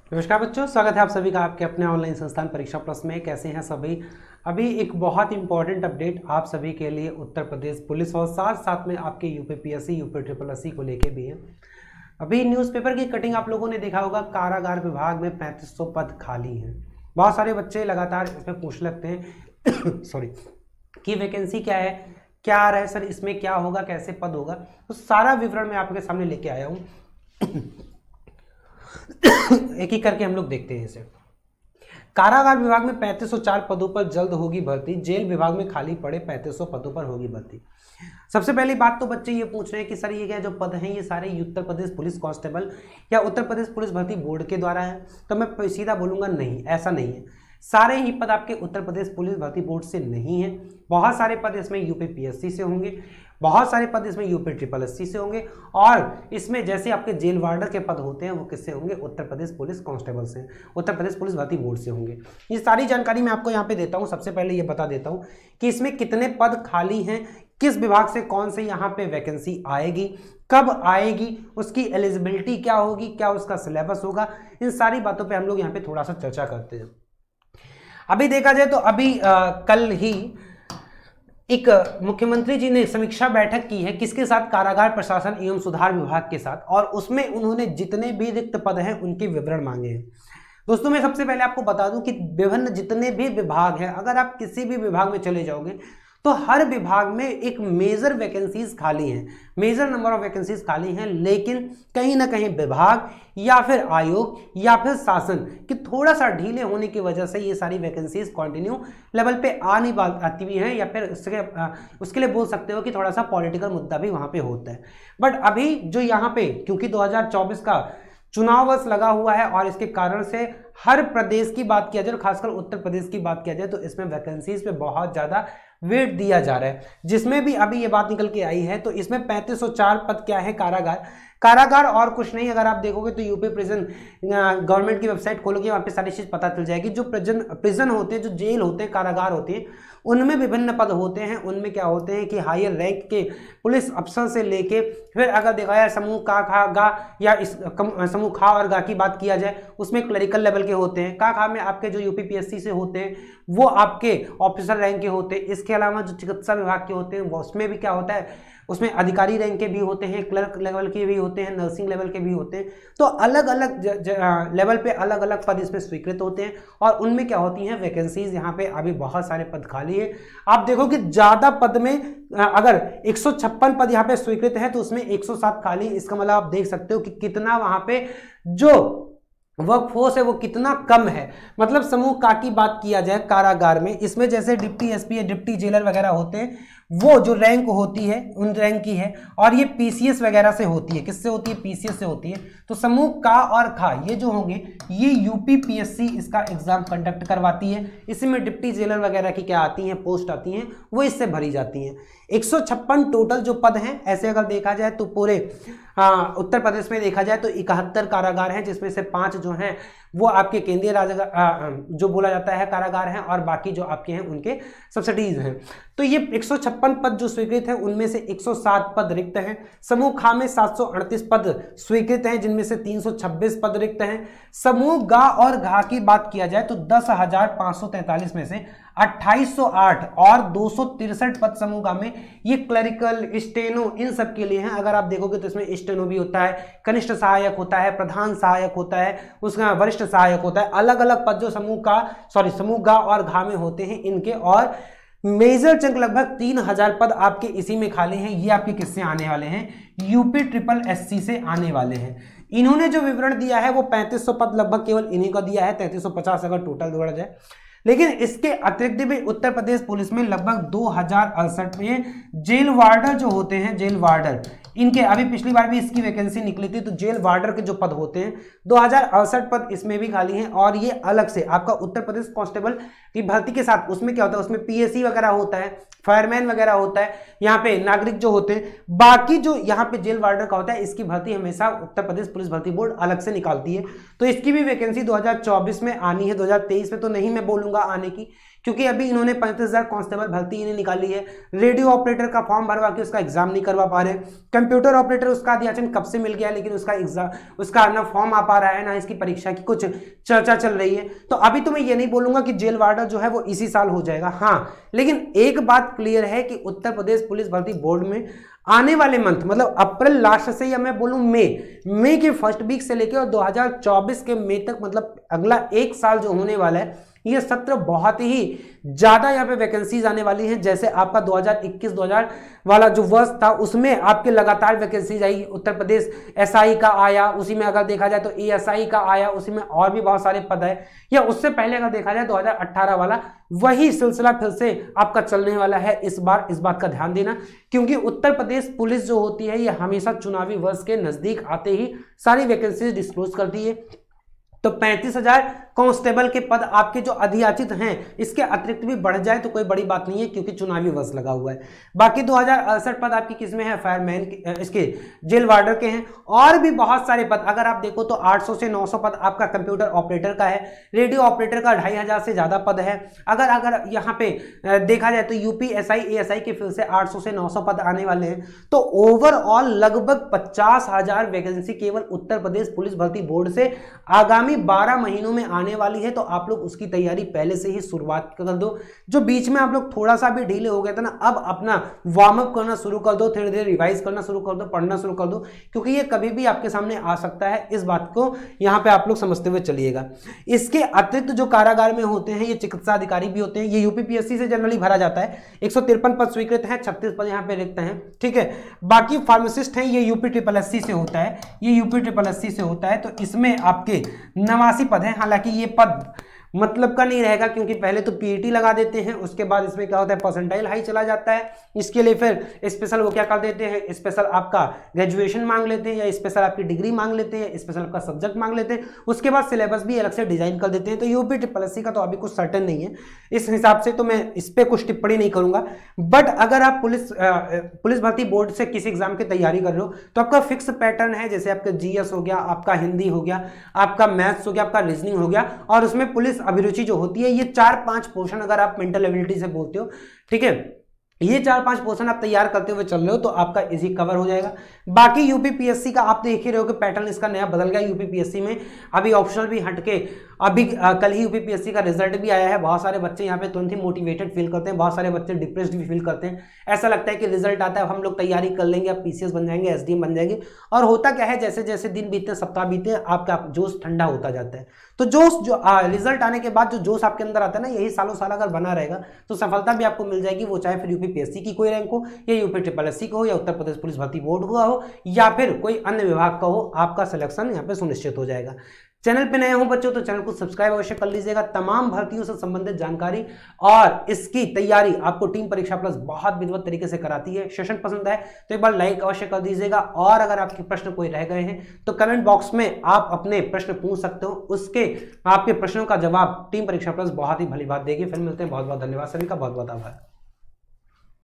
नमस्कार बच्चों, स्वागत है आप सभी का आपके अपने ऑनलाइन संस्थान परीक्षा प्लस में। कैसे हैं सभी। अभी एक बहुत इंपॉर्टेंट अपडेट आप सभी के लिए उत्तर प्रदेश पुलिस और साथ साथ में आपके यूपीपीएससी यूपी ट्रिपल एससी को लेके भी है। अभी न्यूज़पेपर की कटिंग आप लोगों ने देखा होगा, कारागार विभाग में 3500 पद खाली हैं। बहुत सारे बच्चे लगातार इसमें पूछ लगते हैं सॉरी कि वैकेंसी क्या है, क्या आ रहा है सर, इसमें क्या होगा, कैसे पद होगा, तो सारा विवरण मैं आपके सामने लेके आया हूँ। एक एक करके हम लोग देखते हैं इसे। कारागार विभाग में 3504 पदों पर जल्द होगी भर्ती। जेल विभाग में खाली पड़े 3500 पदों पर होगी भर्ती। सबसे पहली बात तो बच्चे ये पूछ रहे हैं कि सर ये क्या जो पद हैं ये सारे उत्तर प्रदेश पुलिस कांस्टेबल या उत्तर प्रदेश पुलिस भर्ती बोर्ड के द्वारा है। तो मैं सीधा बोलूंगा नहीं, ऐसा नहीं है। सारे ही पद आपके उत्तर प्रदेश पुलिस भर्ती बोर्ड से नहीं है। बहुत सारे पद इसमें यूपीपीएससी से होंगे, बहुत सारे पद इसमें यूपी ट्रिपल एससी से होंगे, और इसमें जैसे आपके जेल वार्डर के पद होते हैं वो किससे होंगे, उत्तर प्रदेश पुलिस कांस्टेबल से, उत्तर प्रदेश पुलिस भर्ती बोर्ड से होंगे। ये सारी जानकारी मैं आपको यहाँ पे देता हूँ। सबसे पहले ये बता देता हूँ कि इसमें कितने पद खाली हैं, किस विभाग से कौन से यहाँ पे वैकेंसी आएगी, कब आएगी, उसकी एलिजिबिलिटी क्या होगी, क्या उसका सिलेबस होगा, इन सारी बातों पर हम लोग यहाँ पे थोड़ा सा चर्चा करते हैं। अभी देखा जाए तो अभी कल ही एक मुख्यमंत्री जी ने समीक्षा बैठक की है, किसके साथ, कारागार प्रशासन एवं सुधार विभाग के साथ, और उसमें उन्होंने जितने भी रिक्त पद हैं उनके विवरण मांगे हैं। दोस्तों मैं सबसे पहले आपको बता दूं कि विभिन्न जितने भी विभाग हैं, अगर आप किसी भी विभाग में चले जाओगे तो हर विभाग में एक मेजर वैकेंसीज खाली हैं, मेजर नंबर ऑफ वैकेंसीज खाली हैं, लेकिन कहीं ना कहीं विभाग या फिर आयोग या फिर शासन कि थोड़ा सा ढीले होने की वजह से ये सारी वैकेंसीज कंटिन्यू लेवल पे आ नहीं पाती हुई हैं, या फिर उसके लिए बोल सकते हो कि थोड़ा सा पॉलिटिकल मुद्दा भी वहाँ पे होता है। बट अभी जो यहाँ पे क्योंकि 2024 का चुनाव वर्ष लगा हुआ है और इसके कारण से हर प्रदेश की बात किया जाए, खासकर उत्तर प्रदेश की बात किया जाए, तो इसमें वैकेंसीज पे बहुत ज़्यादा वेट दिया जा रहा है। जिसमें भी अभी ये बात निकल के आई है तो इसमें 3504 पद क्या है, कारागार और कुछ नहीं। अगर आप देखोगे तो यूपी प्रिजन गवर्नमेंट की वेबसाइट खोलोगे, वहाँ पे सारी चीज़ पता चल जाएगी। जो प्रिजन होते हैं, जो जेल होते हैं, कारागार होते हैं, उनमें विभिन्न पद होते हैं। उनमें क्या होते हैं कि हायर रैंक के पुलिस अफसर से लेके फिर अगर देखा जाए समूह का खा गा या इस समूह खा और गा की बात किया जाए, उसमें क्लरिकल लेवल के होते हैं। का खा में आपके जो यूपीपीएससी से होते हैं वो आपके ऑफिसर रैंक के होते हैं। इसके अलावा जो चिकित्सा विभाग के होते हैं वो उसमें भी क्या होता है, उसमें अधिकारी रैंक के भी होते हैं, क्लर्क लेवल के भी होते हैं, नर्सिंग लेवल के भी होते हैं। तो अलग अलग लेवल पे अलग अलग पद इसमें स्वीकृत होते हैं और उनमें क्या होती हैं वैकेंसीज। यहाँ पे अभी बहुत सारे पद खाली है। आप देखो कि ज़्यादा पद में अगर 156 पद यहाँ पे स्वीकृत है तो उसमें 107 खाली। इसका मतलब आप देख सकते हो कि कितना वहाँ पे जो वर्कफोर्स है वो कितना कम है। मतलब समूह का की बात किया जाए कारागार में, इसमें जैसे डिप्टी एसपी या डिप्टी जेलर वगैरह होते हैं, वो जो रैंक होती है उन रैंक की है, और ये पीसीएस वगैरह से होती है। किससे होती है, पीसीएस से होती है। तो समूह का और खा ये जो होंगे ये यूपीपीएससी इसका एग्जाम कंडक्ट करवाती है। इसी में डिप्टी जेलर वगैरह की क्या आती हैं, पोस्ट आती हैं, वो इससे भरी जाती हैं। 156 टोटल जो पद हैं, ऐसे अगर देखा जाए तो पूरे उत्तर प्रदेश में देखा जाए तो 71 कारागार हैं, जिसमें से 5 जो हैं वो आपके केंद्रीय जो बोला जाता है कारागार हैं, और बाकी जो आपके हैं उनके सब्सिडीज हैं। तो ये 156 पद जो स्वीकृत हैं उनमें से 107 पद रिक्त हैं। समूह खा में 738 पद स्वीकृत हैं, जिनमें से 326 पद रिक्त हैं। समूह गा और घा की बात किया जाए तो 10,543 में से 2808 और 263 पद समूह गा में ये क्लरिकल, स्टेनो, इन सब के लिए हैं। अगर आप देखोगे तो इसमें स्टेनो भी होता है, कनिष्ठ सहायक होता है, प्रधान सहायक होता है, उसका वरिष्ठ सहायक होता है। अलग अलग पद जो समूह गा और घा में होते हैं इनके, और मेजर चंक लगभग 3000 पद आपके इसी में खाली हैं। ये आपके किससे आने वाले हैं, यूपी ट्रिपल एससी से आने वाले हैं। इन्होंने जो विवरण दिया है वो 3500 पद लगभग केवल इन्हीं का दिया है, 3350 अगर टोटल जोड़ा जाए। लेकिन इसके अतिरिक्त भी उत्तर प्रदेश पुलिस में लगभग 2068 में जेल वार्डर जो होते हैं, जेल वार्डर इनके अभी पिछली बार भी इसकी वैकेंसी निकली थी, तो जेल वार्डर के जो पद होते हैं 2068 पद इसमें भी खाली हैं। और ये अलग से आपका उत्तर प्रदेश कांस्टेबल की भर्ती के साथ उसमें क्या होता है, उसमें पीएससी वगैरह होता है, फायरमैन वगैरह होता है, यहाँ पे नागरिक जो होते हैं, बाकी जो यहाँ पे जेल वार्डर का होता है इसकी भर्ती हमेशा उत्तर प्रदेश पुलिस भर्ती बोर्ड अलग से निकालती है। तो इसकी भी वैकेंसी 2024 में आनी है, 2023 में तो नहीं मैं बोलूंगा आने की, क्योंकि अभी इन्होंने 35,000 कांस्टेबल भर्ती इन्हें निकाली है। रेडियो ऑपरेटर का फॉर्म भरवा के उसका एग्जाम नहीं करवा पा रहे। कंप्यूटर ऑपरेटर उसका अध्याचन कब से मिल गया, लेकिन उसका एग्जाम, उसका ना फॉर्म आ पा रहा है, ना इसकी परीक्षा की कुछ चर्चा चल रही है। तो अभी तो मैं ये नहीं बोलूंगा कि जेल वार्डर जो है वो इसी साल हो जाएगा, हाँ, लेकिन एक बात क्लियर है कि उत्तर प्रदेश पुलिस भर्ती बोर्ड में आने वाले मंथ, मतलब अप्रैल लास्ट से, या मैं बोलूं मई के फर्स्ट वीक से लेकर और 2024 के मई तक, मतलब अगला एक साल जो होने वाला है, ये सत्र बहुत ही ज्यादा यहाँ पे वैकेंसीज आने वाली हैं। जैसे आपका 2021-2000 वाला जो वर्ष था उसमें आपके लगातार वैकेंसीज आई। उत्तर प्रदेश एसआई का आया, उसी में अगर देखा जाए तो एएसआई का आया, उसी में और भी बहुत सारे पद है। या उससे पहले अगर देखा जाए 2018 वाला, वही सिलसिला फिर से आपका चलने वाला है इस बार। इस बात का ध्यान देना, क्योंकि उत्तर प्रदेश पुलिस जो होती है ये हमेशा चुनावी वर्ष के नजदीक आते ही सारी वैकेंसीज डिस्क्लोज करती है। तो 35,000 कांस्टेबल के पद आपके जो अधियाचित हैं, इसके अतिरिक्त भी बढ़ जाए तो कोई बड़ी बात नहीं है, क्योंकि चुनावी वर्ष लगा हुआ है। बाकी 2068 पद आपकी किसमें है, फायरमैन इसके जेल वार्डर के हैं। और भी बहुत सारे पद अगर आप देखो तो 800 से 900 पद आपका कंप्यूटर ऑपरेटर का है। रेडियो ऑपरेटर का 2500 से ज्यादा पद है। अगर यहाँ पे देखा जाए तो यूपी एसआई एएसआई के फिर से 800 से 900 पद आने वाले हैं। तो ओवरऑल लगभग 50,000 वैकेंसी केवल उत्तर प्रदेश पुलिस भर्ती बोर्ड से आगामी 12 महीनों में आने वाली है। तो आप लोग उसकी तैयारी पहले से ही शुरुआत कर दो। जो बीच में आप लोग थोड़ा सा भी ढीले हो गए थे ना, अब अपना वार्म अप करना शुरू कर दो, धीरे धीरे रिवाइज करना शुरू कर दो, पढ़ना शुरू कर दो, क्योंकि ये कभी भी आपके सामने आ सकता है। इस बात को यहाँ पे आप लोग समझते हुए चलिएगा। इसके अतिरिक्त जो कारागार में होते हैं, ये चिकित्सा अधिकारी भी होते हैं। ये यूपीपीएससी से जनरली भरा जाता है। 153 पद स्वीकृत है, 36 पद यहाँ पे रिक्त हैं, ठीक है। बाकी फार्मासिस्ट हैं, ये यूपी से होता है, ये यूपी से होता है। तो इसमें आपके 89 पद हैं। हालांकि ये पद मतलब का नहीं रहेगा, क्योंकि पहले तो पीईटी लगा देते हैं, उसके बाद इसमें क्या होता है, परसेंटाइल हाई चला जाता है। इसके लिए फिर स्पेशल वो क्या कर देते हैं, स्पेशल आपका ग्रेजुएशन मांग लेते हैं, या स्पेशल आपकी डिग्री मांग लेते हैं, स्पेशल आपका सब्जेक्ट मांग लेते हैं। उसके बाद सिलेबस भी अलग से डिजाइन कर देते हैं। तो यूपीपीएससी का तो अभी कुछ सर्टेन नहीं है, इस हिसाब से तो मैं इस पर कुछ टिप्पणी नहीं करूंगा। बट अगर आप पुलिस भर्ती बोर्ड से किसी एग्जाम की तैयारी कर रहे हो तो आपका फिक्स पैटर्न है। जैसे आपका जीएस हो गया, आपका हिंदी हो गया, आपका मैथ्स हो गया, आपका रीजनिंग हो गया, और उसमें पुलिस अभिरुचि जो होती है, ये 4-5 पोर्शन अगर आप मेंटल एबिलिटी से बोलते हो, ठीक है, ये 4-5 पोर्शन आप तैयार करते हुए चल रहे हो तो आपका इजी कवर हो जाएगा। बाकी यूपीपीएससी का आप देख ही रहे हो कि पैटर्न इसका नया बदल गया। यूपीपीएससी में अभी ऑप्शनल भी हटके, अभी कल ही यूपीपीएससी का रिजल्ट भी आया है। बहुत सारे बच्चे यहाँ पे तुरंत ही मोटिवेटेड फील करते हैं, बहुत सारे बच्चे डिप्रेस्ड भी फील करते हैं। ऐसा लगता है कि रिजल्ट आता है, हम लोग तैयारी कर लेंगे, अब पीसीएस बन जाएंगे, एसडीएम बन जाएंगे। और होता क्या है, जैसे जैसे दिन बीतते हैं, सप्ताह बीतते हैं, आपका जोश ठंडा होता जाता है। तो जोश जो रिजल्ट आने के बाद जो जोश आपके अंदर आता है ना, यही सालों साल अगर बना रहेगा तो सफलता भी आपको मिल जाएगी। वो चाहे फिर यूपीपीएससी की कोई रैंक हो, या यूपीपीएससी का हो, या उत्तर प्रदेश पुलिस भर्ती बोर्ड हुआ हो, या फिर कोई अन्य विभाग का हो, आपका सिलेक्शन यहाँ पे सुनिश्चित हो जाएगा। चैनल पे नए हो बच्चों तो चैनल को सब्सक्राइब अवश्य कर लीजिएगा। तमाम भर्तियों से संबंधित जानकारी और इसकी तैयारी आपको टीम परीक्षा प्लस बहुत विधिवत तरीके से कराती है। सेशन पसंद आए तो एक बार लाइक अवश्य कर दीजिएगा। और अगर आपके प्रश्न कोई रह गए हैं तो कमेंट बॉक्स में आप अपने प्रश्न पूछ सकते हो, उसके आपके प्रश्नों का जवाब टीम परीक्षा प्लस बहुत ही भली बात देगी। फिर मिलते हैं, बहुत बहुत धन्यवाद सभी का, बहुत बहुत आभार।